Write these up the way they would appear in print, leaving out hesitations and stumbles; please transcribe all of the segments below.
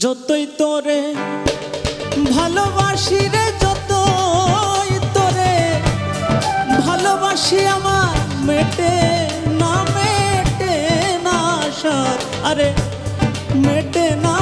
যতই তোরে ভালোবাসি রে, যতই তোরে ভালোবাসি আমার মেটে না সাদ। আরে মেটে না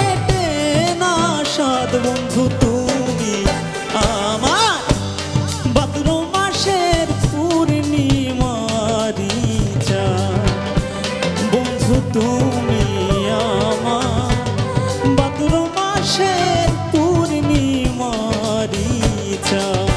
সাদ বন্ধু তুমি আমার ভাদ্র মাসের পূর্ণিমারি চাঁদ। বন্ধু তুমি আমার ভাদ্র মাসের পূর্ণিমারি চাঁদ।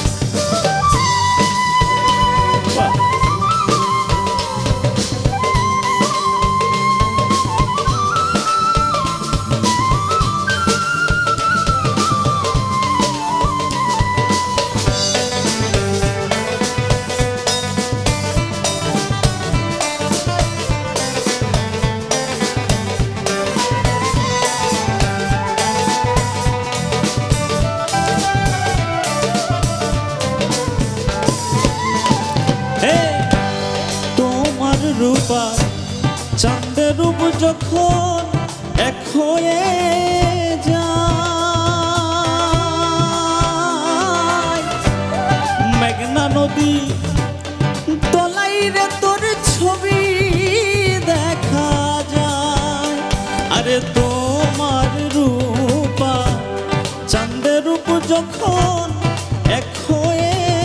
তোমার রূপা চাঁদের রূপ যখন এক হয়ে যায়, মেঘনা নদী তলাই রে তোর ছবি দেখা যায়। আরে তোমার রূপা চাঁদের রূপ যখন এক হয়ে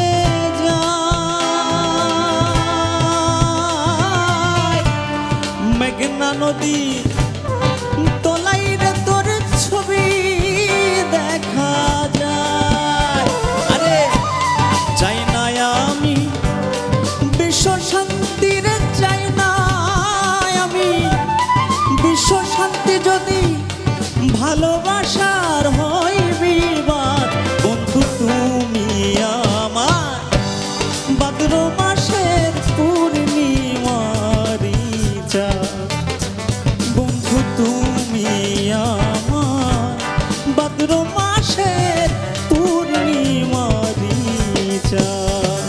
মেঘনা নদী তলাই রে তোর ছবি দেখা যায়। আরে চাই না আমি বিশ্ব শান্তি রে, চাই না আমি বিশ্ব শান্তি যদি ভালোবাসার হয় বিবাদ। বন্ধু তুমি আমার ভাদ্র মাসের পূর্ণিমারি চাঁদ। বন্ধু তুমি আমার ভাদ্র মাসের পূর্ণিমারি চাঁদ।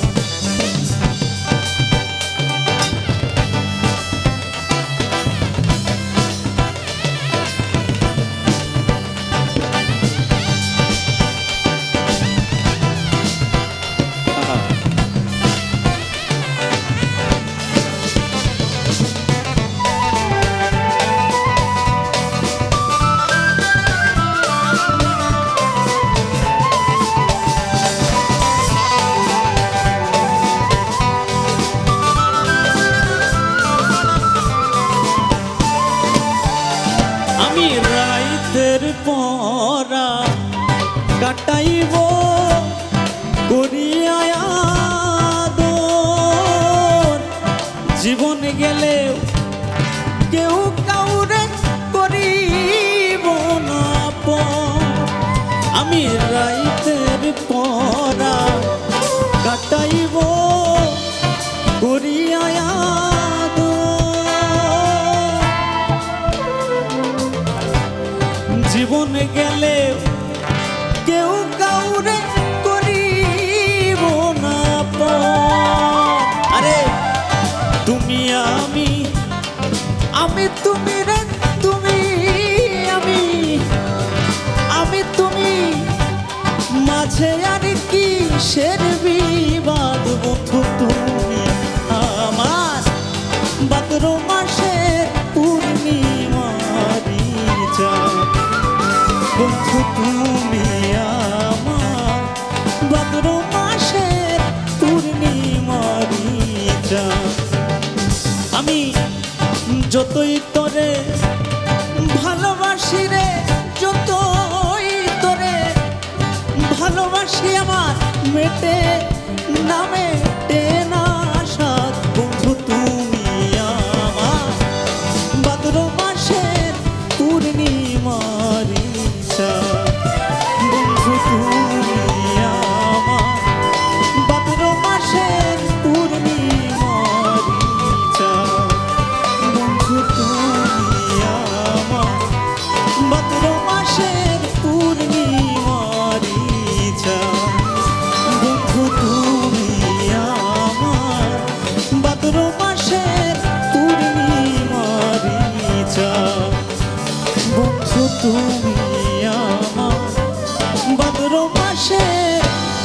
আমি রাইতের পরা কাটাইব করিয়া আদর, জীবন গেলেও কেউ কাউরে করিব না আপন। আমি রাইতের পরা কাটাইব করিয়া জীবন গেলে কেউ কাউরে করিব না আপন। আরে তুমি আমি তুমি রে, তুমি আমি তুমি মাঝে আর কি সের বিবাদ। বন্ধু তুমি আমার ভাদ্র মাসের পূর্ণিমারি চাঁদ। বন্ধু তুমি আমার ভাদ্র মাসের পূর্ণিমারি চাঁদ। আমি যতই তোরে ভালোবাসি রে, যতই তোরে ভালোবাসি আমার মেটে না সাদ। বন্ধু তুমি আমার ভাদ্র মাসের পূর্ণিমারি চাঁদ। বন্ধু তুমি আমার ভাদ্র মাসের পূর্ণিমারি চাঁদ। বন্ধু তুমি তুমি আমার ভাদ্র মাসে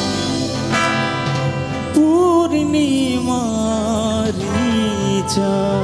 পূর্ণিমার চাঁদ।